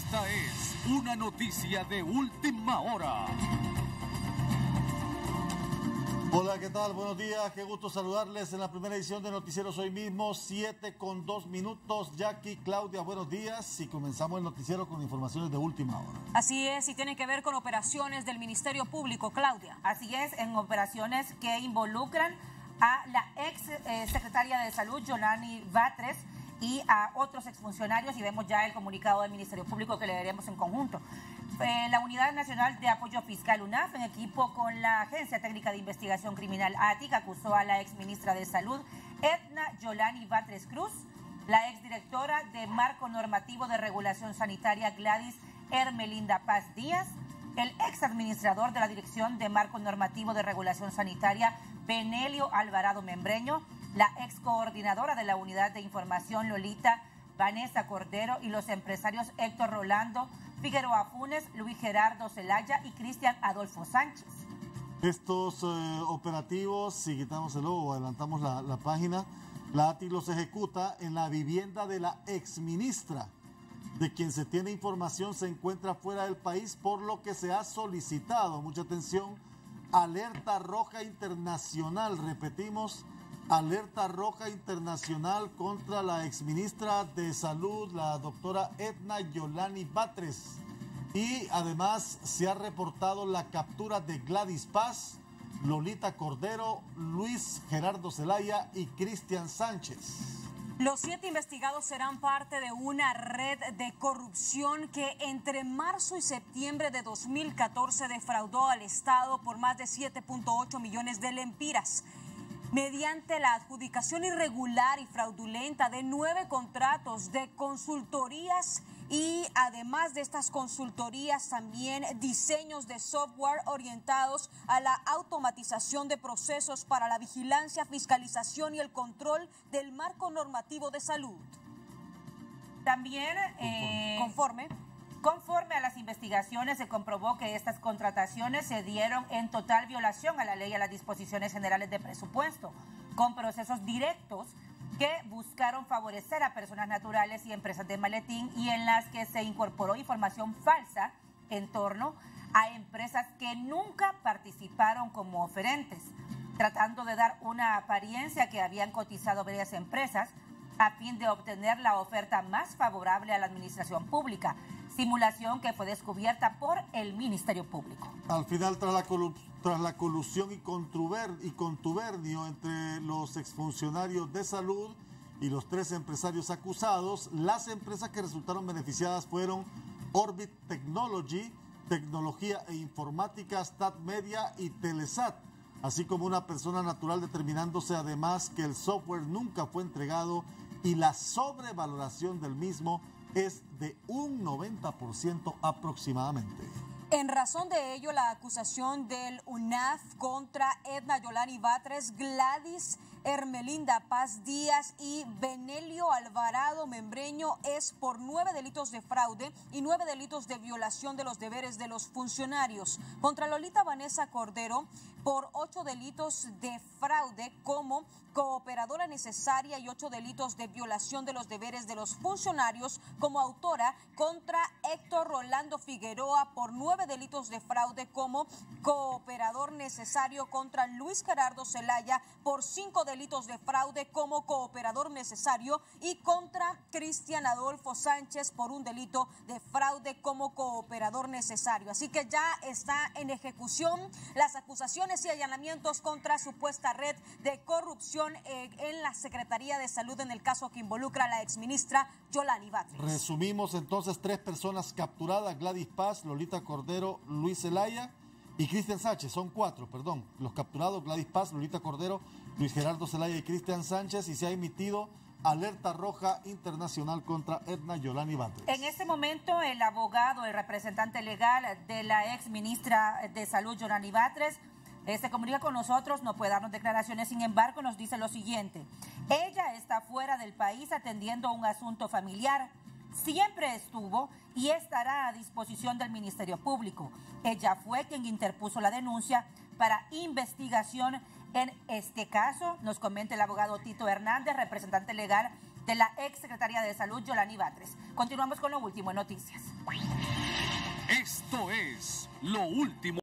Esta es una noticia de última hora. Hola, ¿qué tal? Buenos días, qué gusto saludarles en la primera edición de Noticieros hoy mismo, 7:02. Jackie, Claudia, buenos días y comenzamos el noticiero con informaciones de última hora. Así es, y tiene que ver con operaciones del Ministerio Público, Claudia. Así es, en operaciones que involucran a la ex secretaria de Salud, Yolani Batres, y a otros exfuncionarios, y vemos ya el comunicado del Ministerio Público que leeremos en conjunto. La Unidad Nacional de Apoyo Fiscal, UNAF, en equipo con la Agencia Técnica de Investigación Criminal, ATIC, acusó a la exministra de Salud, Edna Yolani Batres Cruz, la exdirectora de Marco Normativo de Regulación Sanitaria, Gladys Hermelinda Paz Díaz, el exadministrador de la Dirección de Marco Normativo de Regulación Sanitaria, Benelio Alvarado Membreño, la excoordinadora de la Unidad de Información, Lolita Vanessa Cordero, y los empresarios Héctor Rolando Figueroa Funes, Luis Gerardo Zelaya y Cristian Adolfo Sánchez. Estos operativos, si quitamos el logo, adelantamos la página, la ATI los ejecuta en la vivienda de la exministra, de quien se tiene información se encuentra fuera del país, por lo que se ha solicitado, mucha atención, alerta roja internacional, repetimos, alerta roja internacional contra la exministra de Salud, la doctora Edna Yolani Batres. Y además se ha reportado la captura de Gladys Paz, Lolita Cordero, Luis Gerardo Zelaya y Cristian Sánchez. Los 7 investigados serán parte de una red de corrupción que entre marzo y septiembre de 2014 defraudó al Estado por más de 7.8 millones de lempiras, mediante la adjudicación irregular y fraudulenta de 9 contratos de consultorías, y además de estas consultorías también diseños de software orientados a la automatización de procesos para la vigilancia, fiscalización y el control del marco normativo de salud. También Conforme a las investigaciones, se comprobó que estas contrataciones se dieron en total violación a la ley y a las disposiciones generales de presupuesto, con procesos directos que buscaron favorecer a personas naturales y empresas de maletín, y en las que se incorporó información falsa en torno a empresas que nunca participaron como oferentes, tratando de dar una apariencia que habían cotizado varias empresas a fin de obtener la oferta más favorable a la administración pública, simulación que fue descubierta por el Ministerio Público. Al final, tras la colusión y contubernio entre los exfuncionarios de salud y los 3 empresarios acusados, las empresas que resultaron beneficiadas fueron Orbit Technology, Tecnología e Informática, Stat Media y Telesat, así como una persona natural, determinándose además que el software nunca fue entregado y la sobrevaloración del mismo es de un 90% aproximadamente. En razón de ello, la acusación del UNAF contra Edna Yolani Batres, Gladys Hermelinda Paz Díaz y Benelio Alvarado Membreño es por 9 delitos de fraude y 9 delitos de violación de los deberes de los funcionarios. Contra Lolita Vanessa Cordero por 8 delitos de fraude como cooperadora necesaria y 8 delitos de violación de los deberes de los funcionarios como autora. Contra Héctor Rolando Figueroa por 9 delitos de fraude como cooperador necesario. Contra Luis Gerardo Zelaya por 5 delitos de fraude como cooperador necesario, y contra Cristian Adolfo Sánchez por 1 delito de fraude como cooperador necesario. Así que ya está en ejecución las acusaciones y allanamientos contra supuesta red de corrupción en la Secretaría de Salud, en el caso que involucra a la exministra Yolani Batres. Resumimos entonces: 3 personas capturadas: Gladys Paz, Lolita Cordero, Luis Zelaya y Cristian Sánchez. Son 4, perdón. Los capturados: Gladys Paz, Lolita Cordero, Luis Gerardo Zelaya y Cristian Sánchez, y se ha emitido alerta roja internacional contra Edna Yolani Batres. En este momento, el abogado, el representante legal de la ex ministra de Salud, Yolani Batres, se comunica con nosotros, no puede darnos declaraciones, sin embargo nos dice lo siguiente: ella está fuera del país atendiendo un asunto familiar, siempre estuvo y estará a disposición del Ministerio Público. Ella fue quien interpuso la denuncia para investigación en este caso, nos comenta el abogado Tito Hernández, representante legal de la ex secretaria de Salud, Yolani Batres. Continuamos con lo último en noticias. Esto es Lo Último.